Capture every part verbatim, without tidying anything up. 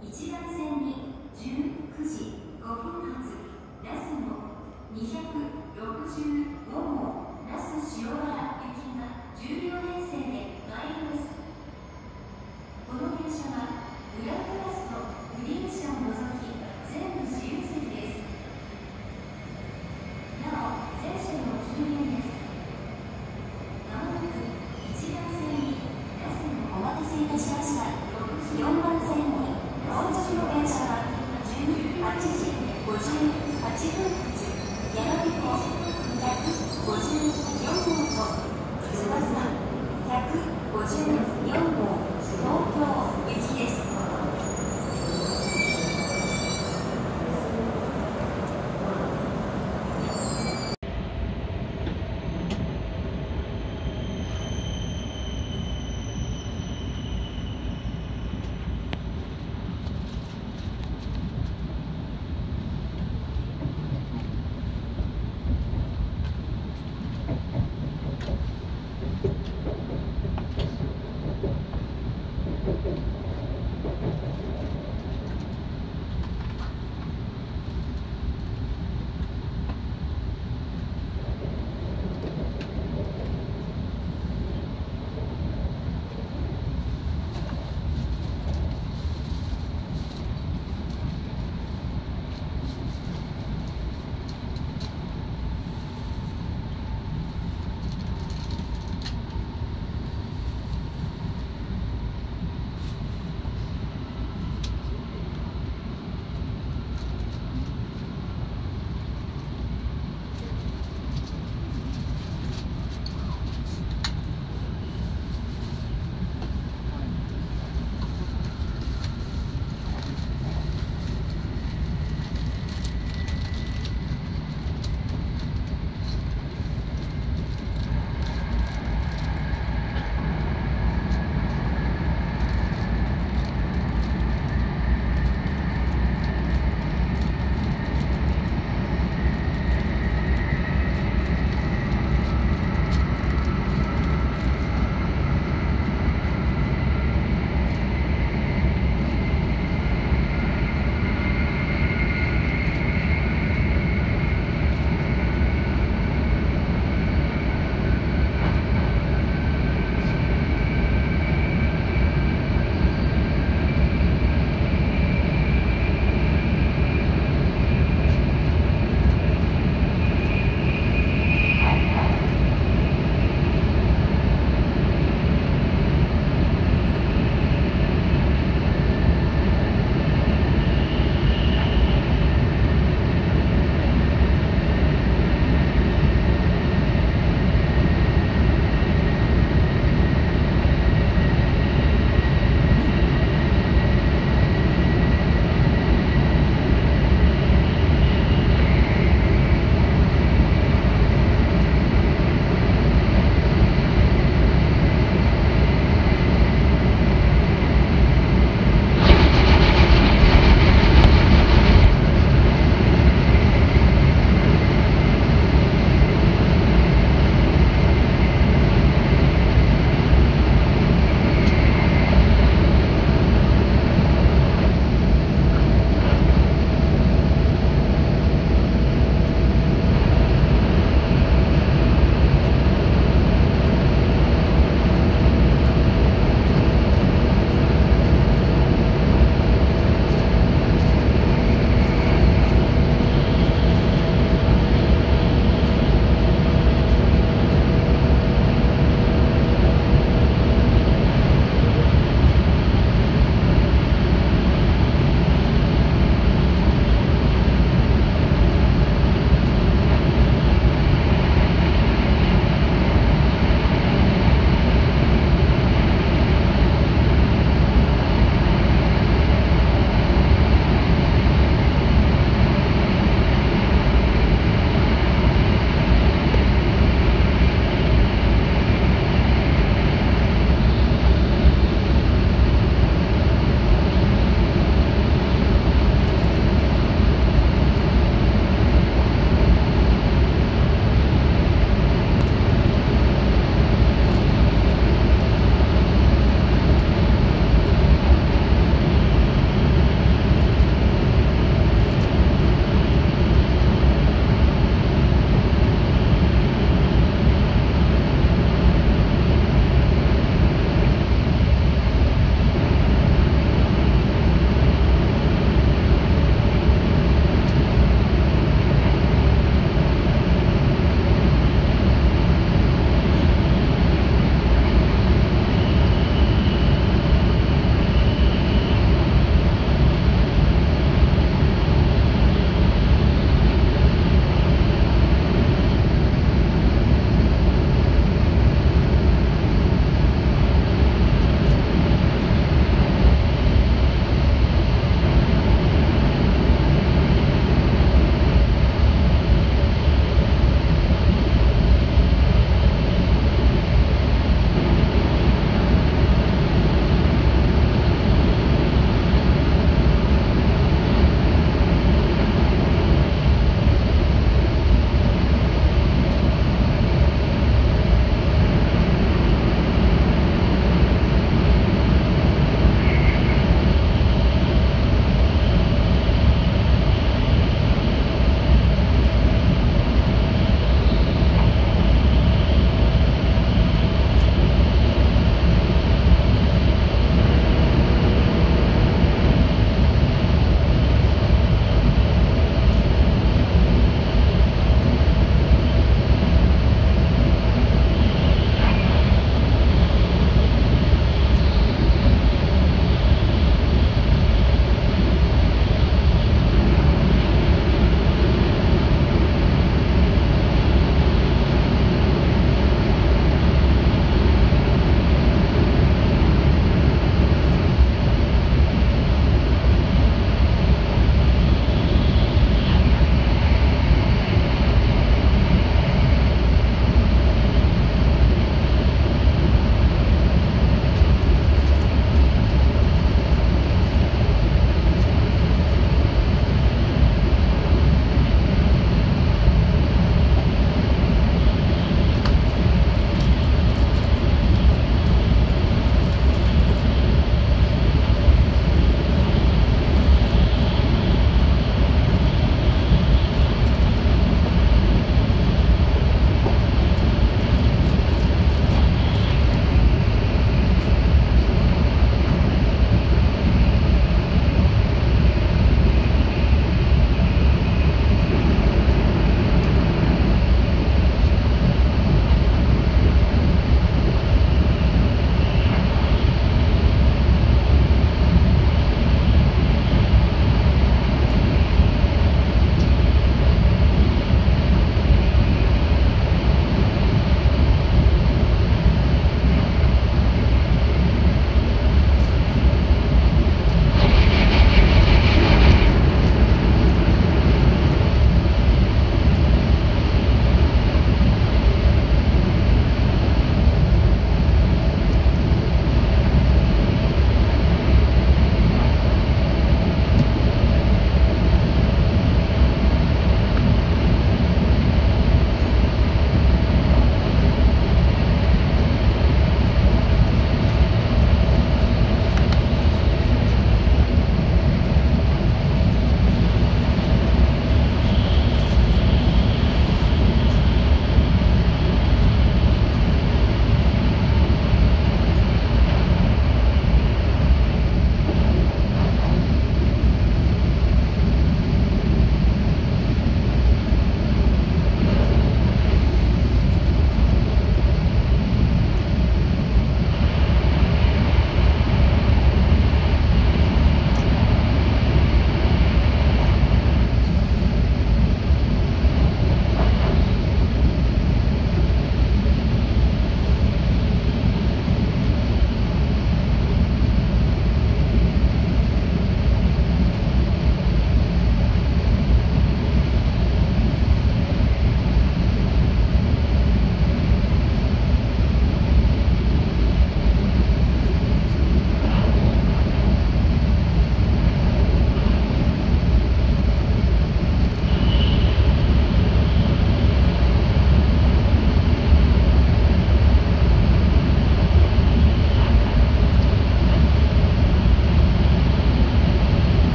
いちばんせんにじゅうくじごふん発那須のにひゃくろくじゅうごごう那須塩原行きがじゅうよんへんせいで参ります。この電車は裏クラスとグリーン車を除き全部自由席です。なお全車の禁煙です。まもなくいちばんせんに那須のお待たせいたしました。よんばんせんに到着の電車はじゅうはちじごじゅうはちふん発やまびこひゃくごじゅうよんごうとつばさひゃくごじゅうよんごう東京行きです。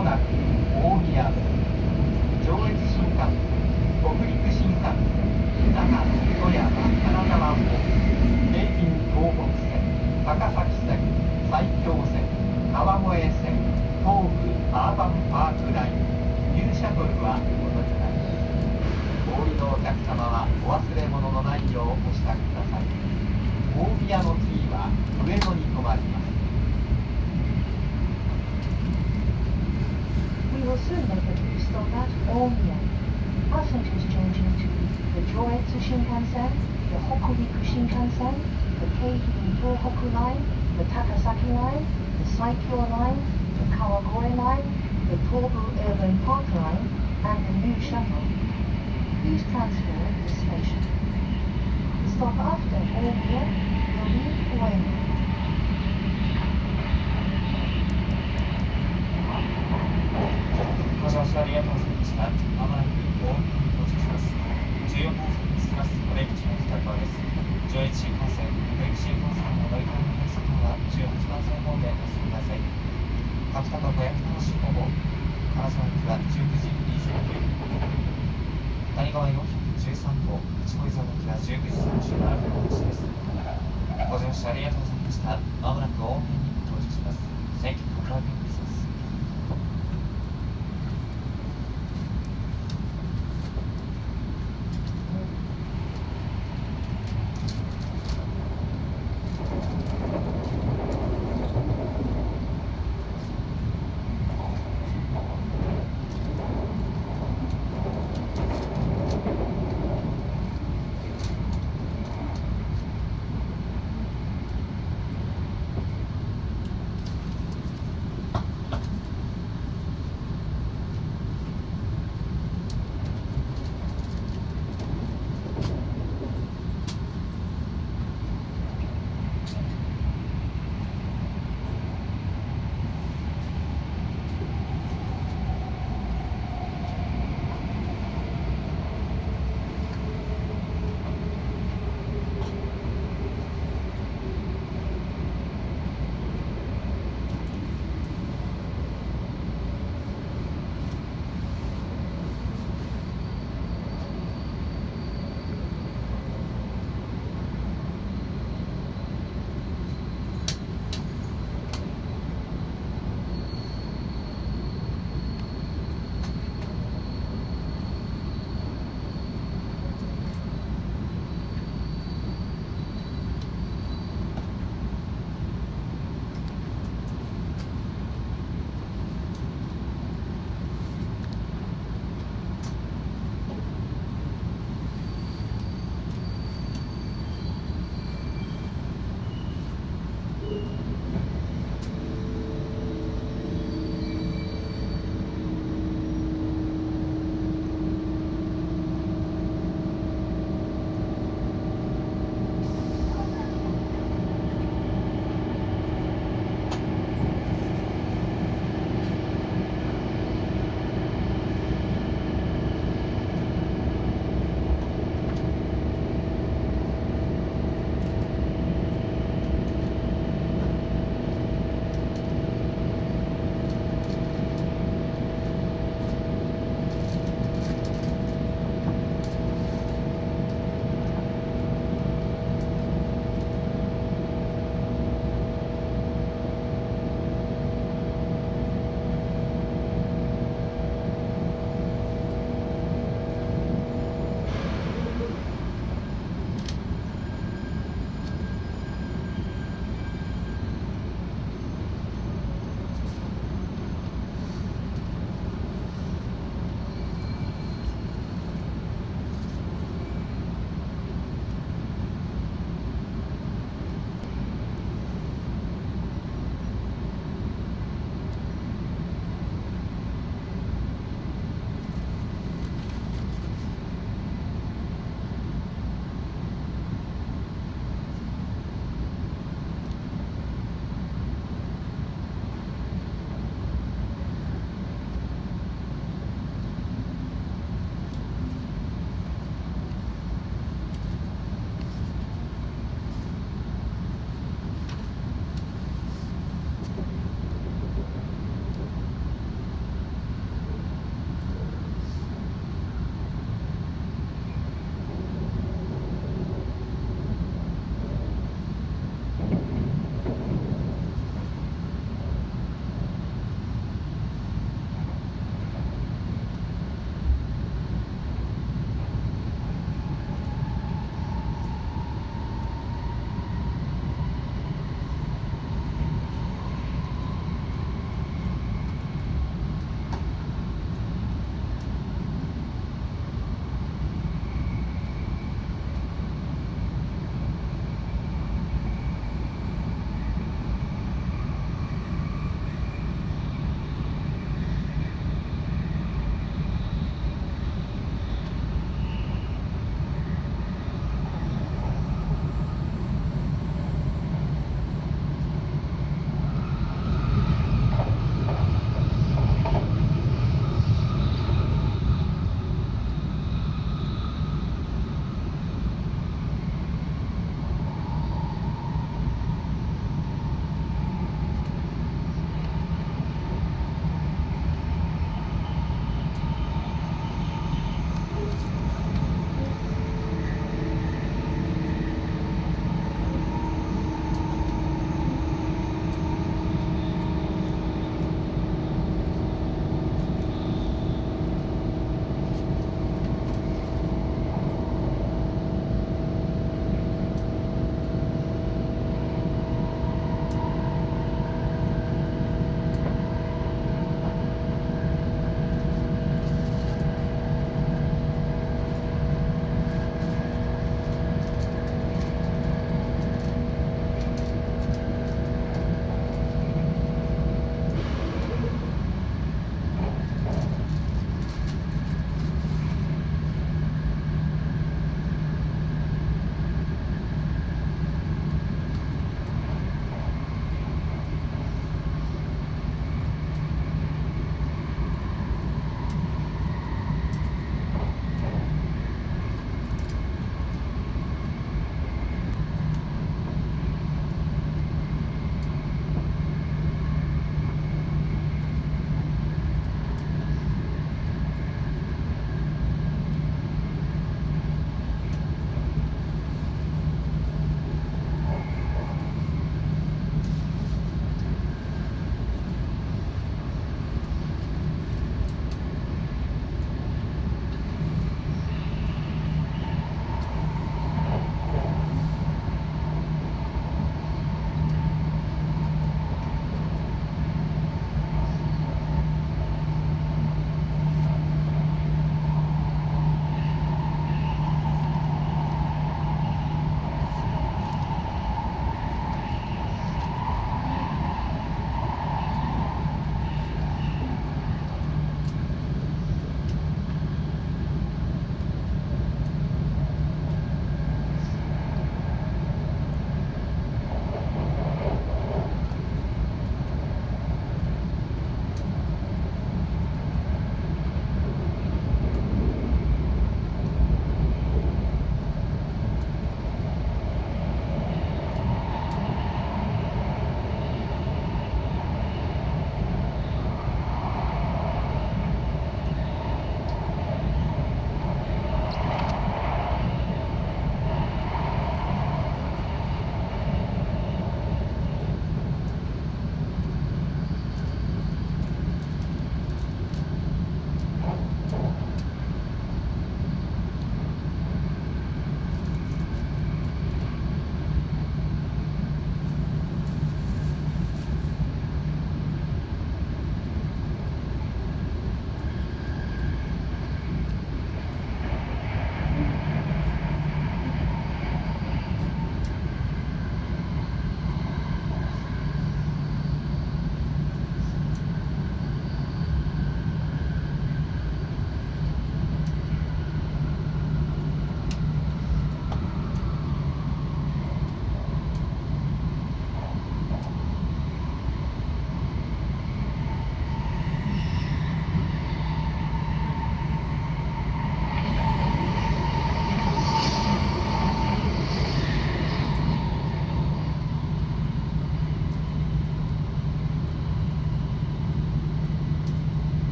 もなく大宮、上越新幹線、北陸新幹線、長野、富山、金沢方面、京浜東北線、高崎線、埼京線、川越線、東武アーバンパークライン、ニューシャトルはお乗りになります。お降りのお客様はお忘れ物のないようお支度ください。大宮の次は上野に停まります。 We will soon make a new stop at Omiya. Passengers changing to the Joetsu Shinkansen, the Hokuriku Shinkansen, the Keihin Tohoku Line, the Takasaki Line, the Saikyo Line, the Kawagoe Line, the Tobu Urban Park Line, and the new shuttle. Please transfer at this station. The stop after Omiya will be Ueno. ご乗車ありがとうございました。まもなく大宮に到着します。じゅうよんばん線に着きます。お出口の北側です。上越新幹線、北陸新幹線の乗り換えのお客様はじゅうはちばん線ホームでお進みください。角田と小焼の進行後、金沢行きはじゅうくじにじゅうきゅうふん。谷川よんひゃくじゅうさん号、内小磯行きはじゅうくじさんじゅうななふんの発です。ご乗車ありがとうございました。まもなく大宮に到着します。Thank you for driving with us. お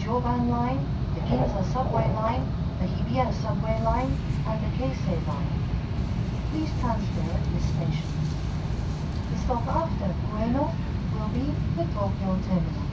Joban Line, the Ginza Subway Line, the Hibiya Subway Line, and the Keisei Line. Please transfer at this station. The stop after Ueno will be the Tokyo Terminal.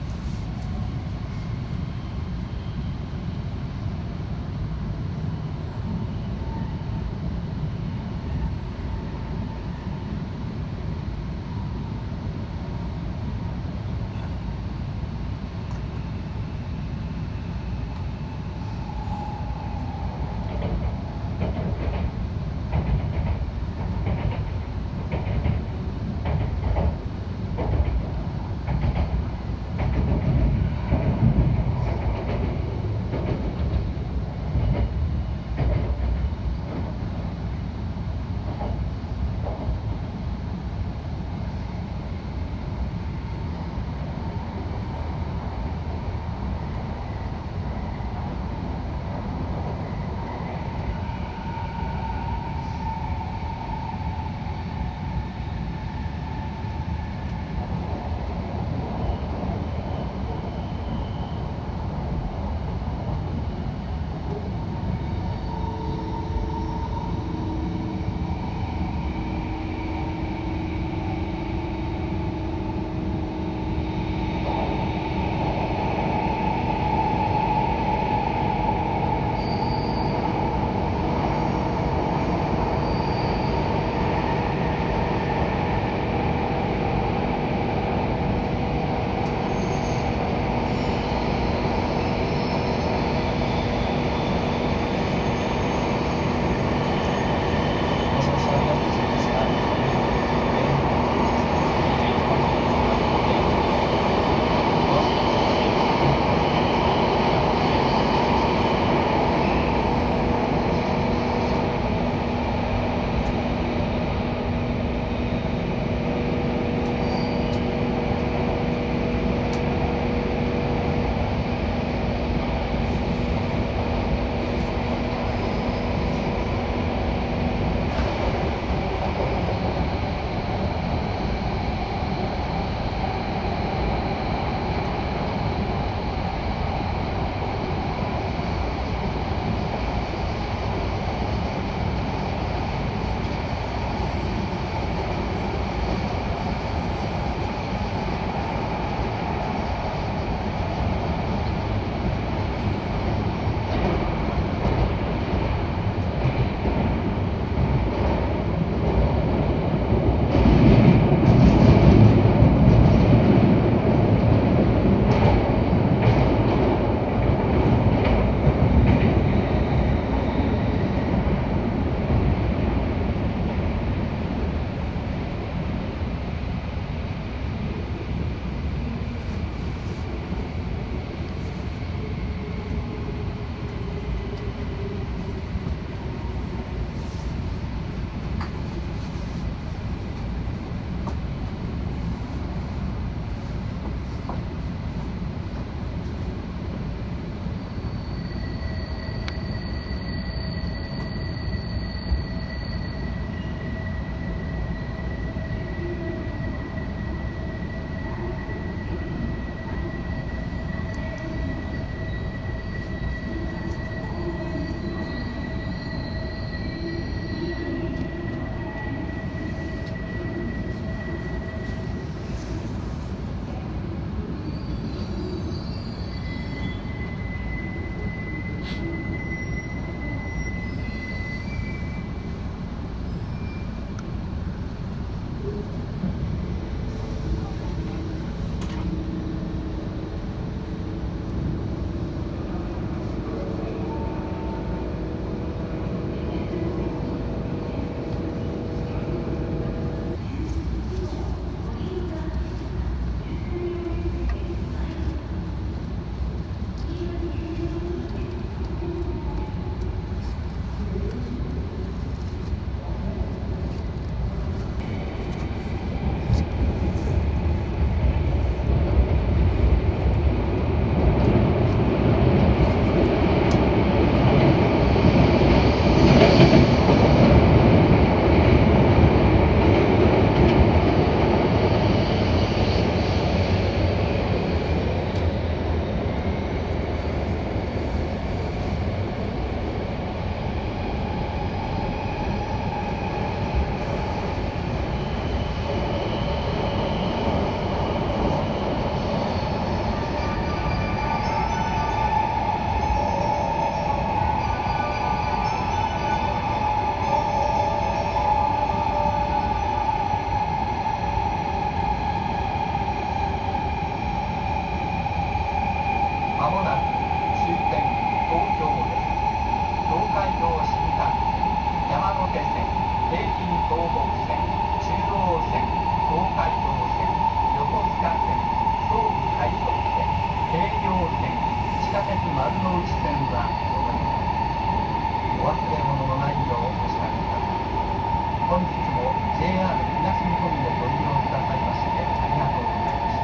丸ノ内線はお忘れ物のないようお知らせください。本日も ジェイアール 東日本でご利用くださいましてありがとうございました。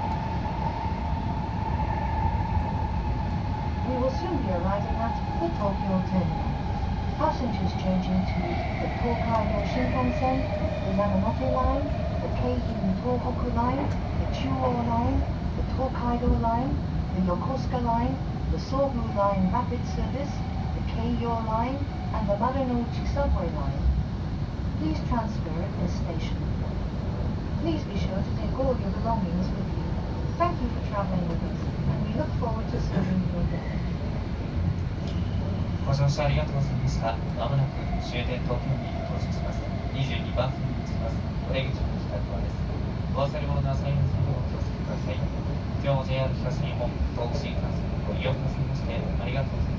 We will soon be arriving at the Tokyo terminal. Passengers changing to the Tokaido Shinkansen, the Yamanote Line, the Keihin Tohoku Line, the Chuo Line, the Tokaido Line, the Yokosuka Line, the Sobu Line Rapid Service, the Keiyo Line, and the Marunouchi Subway Line. Please transfer at this station. Please be sure to take all your belongings with you. Thank you for traveling with us, and we look forward to serving you again. ご乗車ありがとうございました。まもなく終点東京に到着します。にじゅうにばん線に着きます。お出口の北側です。お忘れ物の際にお気をつけください。今日も ジェイアール 東日本東北新幹線をご利用くださいましてありがとうございました。